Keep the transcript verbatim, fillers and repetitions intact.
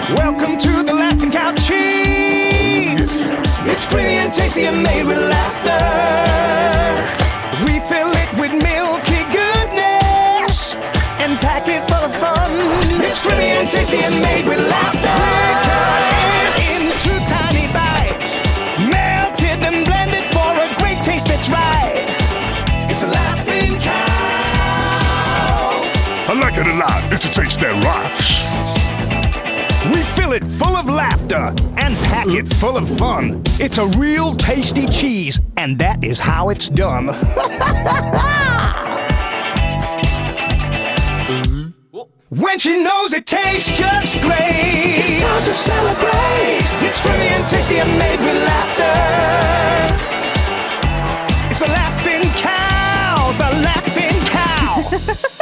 Welcome to the Laughing Cow cheese. It's creamy and tasty and made with laughter. We fill it with milky goodness and pack it full of fun. It's creamy and tasty and made with laughter. We cut it into tiny bites, melted and blended for a great taste that's right. It's a Laughing Cow. I like it a lot. It's a taste that rocks. We fill it full of laughter and pack it full of fun. It's a real tasty cheese, and that is how it's done. When she knows it tastes just great, it's time to celebrate. It's creamy and tasty and made with laughter. It's a Laughing Cow, the Laughing Cow.